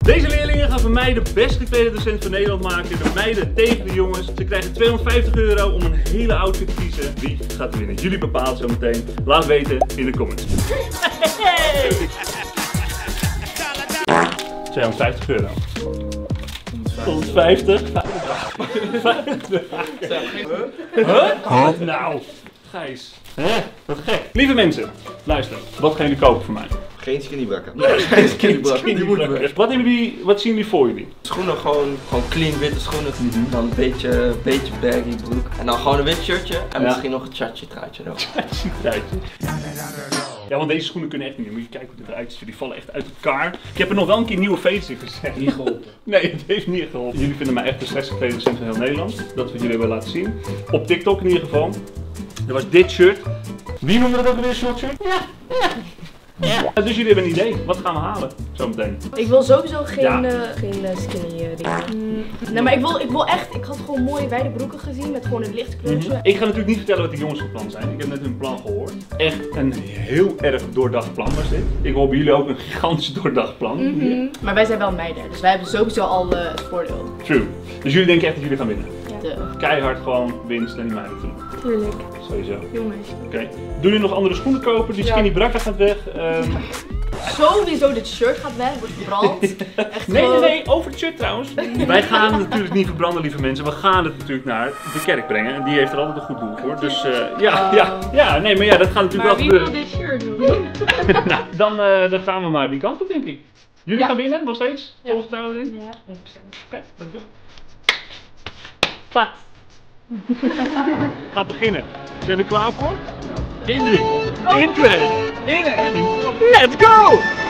Deze leerlingen gaan van mij de best geklede docent van Nederland maken. De meiden tegen de jongens. Ze krijgen €250 om een hele outfit te kiezen. Wie gaat er winnen? Jullie bepalen het zo meteen. Laat weten in de comments. €250. 150. Huh? Nou, Gijs. Wat gek. Lieve mensen, luister. Wat gaan jullie kopen voor mij? Geen skinnybrakken. Nee, geen skinnybrakken. Die moeten weg. Wat zien jullie voor jullie? Schoenen gewoon clean witte schoenen. Dan een beetje baggy broek. En dan gewoon een wit shirtje. En misschien nog een chachi truitje erop. Chachi truitje. Ja, want deze schoenen kunnen echt niet meer. Moet je kijken hoe het eruit ziet. Die vallen echt uit elkaar. Ik heb er nog wel een keer nieuwe veters in gezet. Niet geholpen. Nee, het heeft niet geholpen. Jullie vinden mij echt de slechtste geklede docent van heel Nederland. Dat we jullie hebben laten zien. Op TikTok in ieder geval. Er was dit shirt. Wie noemde dat ook weer een shirt? Ja. Dus jullie hebben een idee. Wat gaan we halen? Zometeen. Ik wil sowieso geen skinny dingen. Nee, maar ik had gewoon mooie wijde broeken gezien met gewoon een licht kleurtje. Ik ga natuurlijk niet vertellen wat die jongens van plan zijn. Ik heb net hun plan gehoord. Echt een heel erg doordacht plan was dit. Ik hoop bij jullie ook een gigantisch doordacht plan. Maar wij zijn wel meiden, dus wij hebben sowieso al het voordeel. True. Dus jullie denken echt dat jullie gaan winnen? Ja. Keihard gewoon winst en die meiden doen. Tuurlijk. Sowieso. Jongens. Oké. Doen jullie nog andere schoenen kopen? Die skinny brakken gaat weg. Sowieso dit shirt gaat weg, wordt verbrand. Echt Nee, over het shirt trouwens. Wij gaan het natuurlijk niet verbranden, lieve mensen. We gaan het natuurlijk naar de kerk brengen. En die heeft er altijd een goed doel voor. Dus nee, maar ja, dat gaat natuurlijk wel gebeuren. Maar wie wil dit shirt doen? Nou, dan gaan we maar die kant op, denk ik. Jullie gaan winnen, nog steeds? Vol vertrouwen in? Ja. Oké, dankjewel. Plaats. Gaat beginnen. Zijn we er klaar voor? In 3, in 2, in 1. Let's go!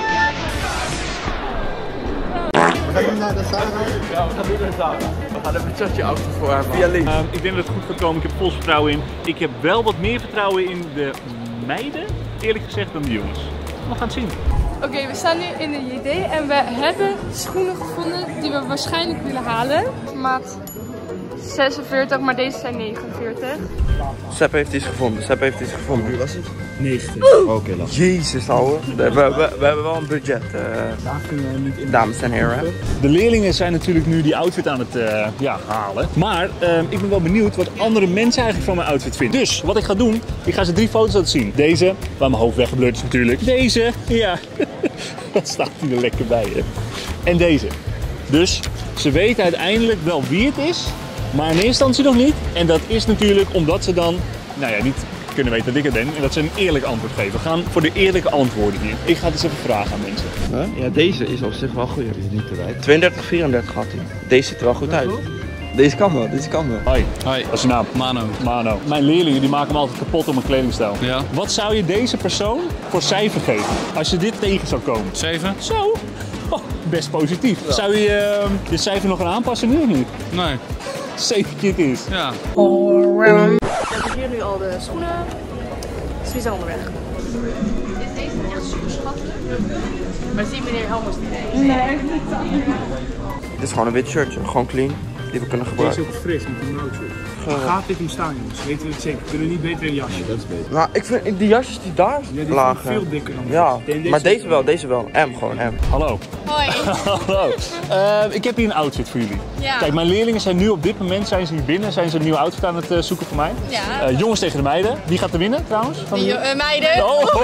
We gaan nu naar de Zara. Ja, we gaan nu naar de Zara. We gaan even een chatje auto voor haar via link. Ik denk dat het goed gaat komen. Ik heb vol vertrouwen in. Ik heb wel wat meer vertrouwen in de meiden, eerlijk gezegd, dan de jongens. We gaan het zien. Oké, we staan nu in de JD en we hebben schoenen gevonden die we waarschijnlijk willen halen. Maat 46, maar deze zijn 49. Sepp heeft iets gevonden. Wie was het? 90. Oké, Jezus, ouwe. We hebben wel een budget. Daar kunnen we niet in. Dames en heren. De leerlingen zijn natuurlijk nu die outfit aan het halen. Maar ik ben wel benieuwd wat andere mensen eigenlijk van mijn outfit vinden. Dus wat ik ga doen, ik ga ze 3 foto's laten zien. Deze, waar mijn hoofd weggeblurred is natuurlijk. Deze, ja. Wat staat hier er lekker bij, hè? En deze. Dus ze weten uiteindelijk wel wie het is. Maar in eerste instantie nog niet. En dat is natuurlijk omdat ze dan, niet kunnen weten dat ik het ben. En dat ze een eerlijk antwoord geven. We gaan voor de eerlijke antwoorden hier. Ik ga het eens even vragen aan mensen. Huh? Ja, deze is op zich wel goed. Is niet te wijd. 32, 34 had hij. Deze ziet er wel goed uit. Deze kan wel. Hoi. Hoi. Wat is je naam? Mano. Mijn leerlingen die maken me altijd kapot op mijn kledingstijl. Ja. Wat zou je deze persoon voor cijfer geven? Als je dit tegen zou komen? 7? Zo. Oh, best positief. Ja. Zou je je cijfer nog gaan aanpassen nu of niet? Nee. 7 keer het is. Ja. We hebben hier nu al de schoenen. Dus die zijn onderweg. Is deze niet echt super schattelijk? Maar zie meneer Helmers niet? Nee. Dit is gewoon een wit shirtje. Gewoon clean. Die we kunnen gebruiken. Deze is ook fris met een mouwtje. Gaat dit hem staan, jongens? Weten we het zeker? Kunnen we niet beter een jasje? Dat is beter. Nou, ik vind die jasjes die daar lagen. Veel dikker dan ja, maar deze wel. M, gewoon M. Hallo. Hoi. Hallo. Ik heb hier een outfit voor jullie. Ja. Kijk, mijn leerlingen zijn nu op dit moment hier binnen. Zijn ze een nieuwe outfit aan het zoeken voor mij. Ja. Jongens tegen de meiden. Wie gaat er winnen trouwens? Meiden.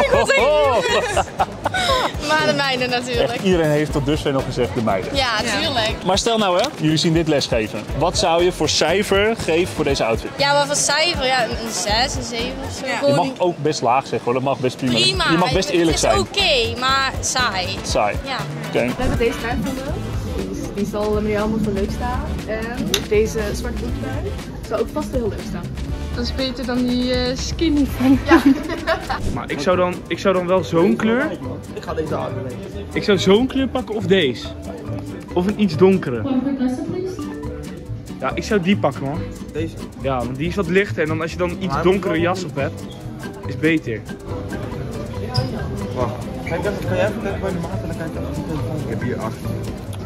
Maar de meiden natuurlijk. Echt, iedereen heeft tot dusver nog gezegd de meiden. Ja, tuurlijk. Maar stel nou jullie zien dit lesgeven. Wat zou je voor cijfer geven voor deze outfit? Ja, maar van cijfer, een 6, een 7 of zo. Ja. Je mag ook best laag zeggen hoor, dat mag best prima. Je mag best eerlijk zijn. Het is oké, maar saai. Saai. Ja. Okay. We hebben deze trui gevonden. Die zal meneer Helmers wel leuk staan. En deze zwarte broektrui zal ook vast wel heel leuk staan. Dat is beter dan die skinny van. Ja. Maar ik zou dan wel zo'n kleur. Ik ga deze halen. Ik zou zo'n kleur pakken of deze. Of een iets donkere. Ja, ik zou die pakken, man. Deze? Ja, want die is wat lichter en dan als je dan iets donkere jas op hebt, is beter. Wacht. Kijk even, kan jij even bij de maat en dan kijk ik even. Ik heb hier 8.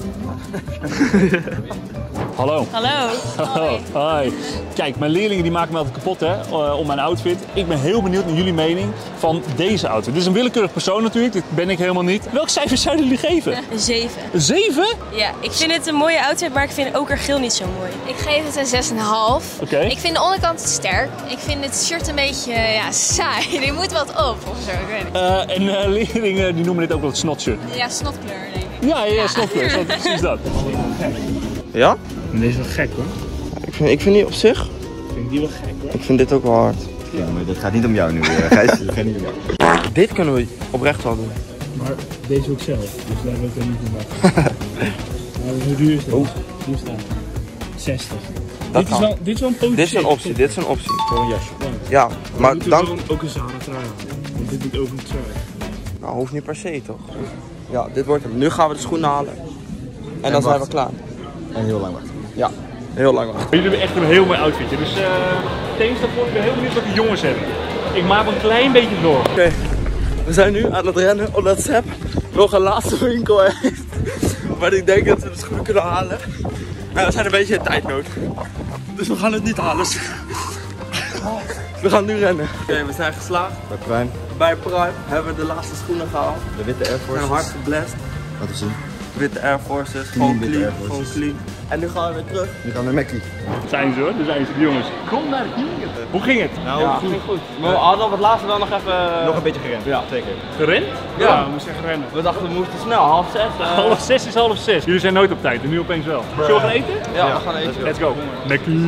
Hallo. Hallo. Hoi. Kijk, mijn leerlingen die maken me altijd kapot hè, om mijn outfit. Ik ben heel benieuwd naar jullie mening van deze outfit. Dit is een willekeurig persoon natuurlijk, dit ben ik helemaal niet. Welk cijfer zouden jullie geven? Een 7. Een 7? Ja, ik vind het een mooie outfit, maar ik vind okergeel niet zo mooi. Ik geef het een 6,5. Oké. Ik vind de onderkant sterk. Ik vind het shirt een beetje saai. Die moet wat op of zo, ik weet niet. En leerlingen die noemen dit ook wel het snotshirt. Ja, snotkleur denk ik. Ja, snotkleur, precies dat. Ja? Deze is wel gek hoor. Ik vind die op zich. Ik vind die wel gek hoor. Ik vind dit ook wel hard. Ja, maar dat gaat niet om jou nu, Gijs. Dat gaat niet om jou. Dit kunnen we oprecht wel doen. Maar deze ook zelf, dus daar wil ik er niet in maken. Maar hoe duur is dat? Hier staat 60. Dit is wel een potentieel. Dit is een optie, dit is een optie. Voor een jasje. Ja, maar moeten dan... we ook een Zara trui aan. Want dit moet over een trui. Nou, hoeft niet per se toch? Ja, dit wordt hem. Nu gaan we de schoenen halen. En dan zijn we klaar. En heel lang wachten. Ja, heel lang wachten. Jullie hebben echt een heel mooi outfitje. Dus thanks daarvoor. Ik ben heel benieuwd wat de jongens hebben. Ik maak me een klein beetje door. Oké, we zijn nu aan het rennen omdat Sepp nog een laatste winkel heeft. Maar ik denk dat we de schoenen kunnen halen. Maar we zijn een beetje in tijdnood. Dus we gaan het niet halen. We gaan nu rennen. Oké, we zijn geslaagd. Bij Prime. Bij Prime hebben we de laatste schoenen gehaald. De witte Air We zijn Force. hard geblest. Laten we zien. Witte Air Forces, gewoon witte clean, Air Forces. gewoon clean. En nu gaan we weer terug. Nu gaan we naar Mackie. Zijn ze hoor, daar zijn ze, de jongens. Kom naar hier. Hoe ging het? Nou, Ja, ging goed. We hadden op het laatste wel nog even... nog een beetje gerend. Ja. Zeker. Gerend? Ja, we moesten echt rennen. we dachten we moesten snel, 5:30. 5:30 is 5:30. Jullie zijn nooit op tijd en nu opeens wel. Zullen we gaan eten? Ja, we gaan eten. Let's go. Mackie.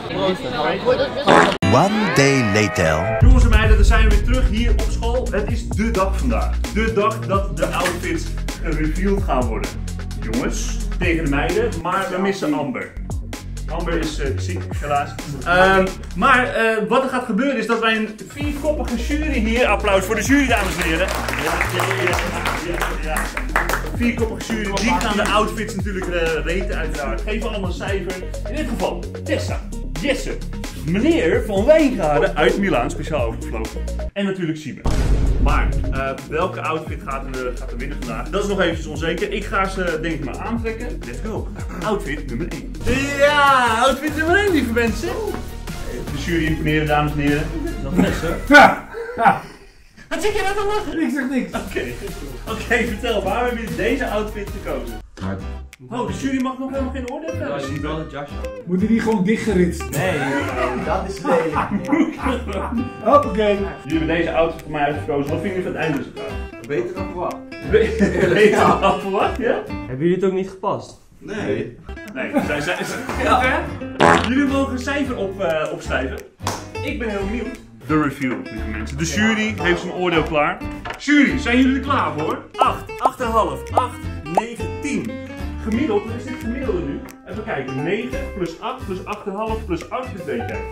One day later. Jongens en meiden, dan zijn we weer terug hier op school. Het is de dag vandaag. De dag dat de outfits gereveeld gaan worden. Jongens, tegen de meiden, maar we missen Amber. Amber is ziek, helaas. Maar wat er gaat gebeuren is dat wij een 4-koppige jury hier... Applaus voor de jury, dames en heren. Ja. 4-koppige jury, die gaan de outfits natuurlijk reten uiteraard. Geven allemaal een cijfer. In dit geval Tessa, Jesse, meneer Van Wijngaarden uit Milaan, speciaal overgevlogen. En natuurlijk Siebe. Maar welke outfit gaat er winnen vandaag? Dat is nog eventjes onzeker. Ik ga ze denk ik maar aantrekken. Let's go. Outfit nummer 1. Ja, outfit nummer 1 lieve mensen. Even de jury imponeren dames en heren. Dat is hè? Ja. Wat zeg je nou te lachen? Ik zeg niks. Oké, vertel, waarom heb je deze outfit gekozen? Oh, de jury mag nog helemaal geen oordeel hebben. Ja, je ziet wel het jasje. Moeten die gewoon dichtgeritst? Nee, dat is nee. Hoppakee. Jullie hebben deze outfit voor mij uitgekozen. Wat vinden jullie van het eindresultaat? Beter dan verwacht. Weet je al verwacht, ja? Hebben jullie het ook niet gepast? Nee. Nee, jullie mogen een cijfer opschrijven. Ik ben heel benieuwd. De review, lieve mensen. De jury heeft zijn oordeel klaar. Jury, zijn jullie er klaar voor? 8, 8,5, 8, 9, 10. Gemiddeld, wat is dit gemiddelde nu? Even kijken, 9 plus 8 plus 8,5 plus 8 is weet jij.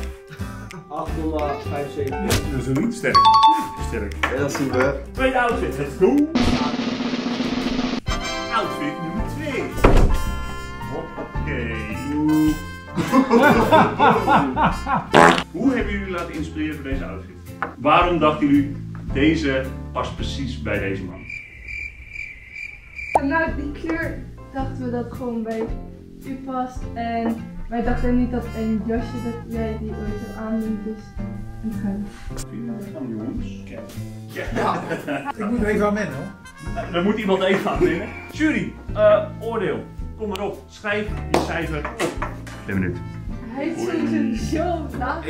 8,75. Dat is een niet sterk. Sterk. Heel super. Tweede outfit, let's go. Outfit nummer 2. Hoppakee. Hoe hebben jullie laten inspireren voor deze outfit? Waarom dachten jullie, deze past precies bij deze man? Nou, die kleur dachten we dat gewoon bij u past. En wij dachten niet dat een jasje dat jij die ooit zou aandoen. Dus een trui. Van jongens. Ja. Ik moet er even aan wennen hoor. Er moet iemand even aan winnen. Jury, oordeel. Kom maar op. Schrijf je cijfer op. 2 minuten. Hij heeft zo'n show laag.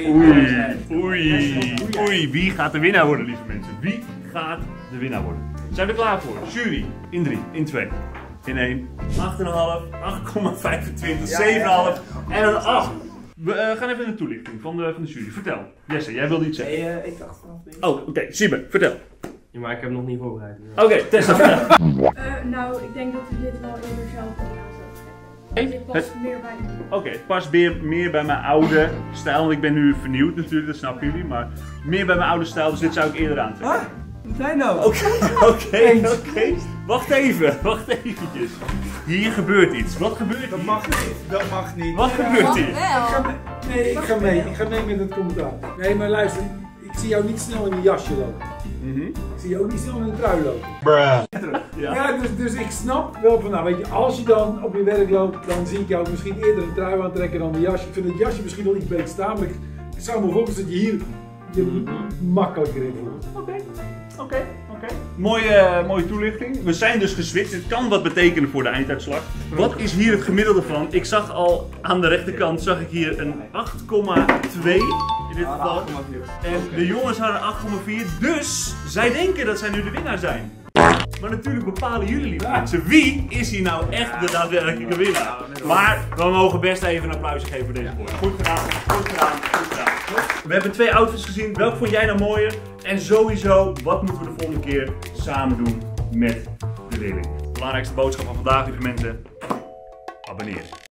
Oei. Wie gaat de winnaar worden, lieve mensen? Wie gaat de winnaar worden? Zijn we er klaar voor? Jury, in 3, in 2, in 1, 8,5, 8,25, 7,5 en een 8. We gaan even een toelichting van de jury. Vertel. Jesse, jij wilde iets zeggen. Nee, ik dacht vanaf niet. Oh, oké. Siebe, vertel. Ja, maar ik heb hem nog niet voorbereid. Oké, Tessa. Nou, ik denk dat u dit wel eerder zelf aan zou trekken. Dit past meer bij u. Oké, het past meer bij mijn oude stijl. Want ik ben nu vernieuwd natuurlijk, dat snappen jullie. Maar meer bij mijn oude stijl, dus dit zou ik eerder aantrekken. Wat zei nou? Oké. Wacht eventjes. Hier gebeurt iets. Wat gebeurt hier? Dat mag niet. Wat gebeurt hier? Wel. Nee, ik ga mee met het commentaar. Nee, maar luister. Ik Ik zie jou niet snel in een jasje lopen. Ik zie jou ook niet snel in een trui lopen. Ja, dus ik snap wel van, nou weet je, als je dan op je werk loopt, dan zie ik jou misschien eerder een trui aantrekken dan een jasje. Ik vind het jasje misschien wel iets beter staan, maar ik zou me volgens dat je hier je makkelijker in voelt. Oké. Mooie toelichting. We zijn dus geswitcht. Dit kan wat betekenen voor de einduitslag. Wat is hier het gemiddelde van? Ik zag al aan de rechterkant zag ik hier een 8,2 in dit geval. En de jongens hadden 8,4. Dus zij denken dat zij nu de winnaar zijn. Maar natuurlijk bepalen jullie, lieve mensen, wie is hier nou echt de daadwerkelijke winnaar. Maar we mogen best even een applausje geven voor deze boy. Goed gedaan. We hebben 2 outfits gezien. Welke vond jij nou mooier? En sowieso, wat moeten we de volgende keer samen doen met de leerling? Belangrijkste boodschap van vandaag, lieve mensen. Abonneer.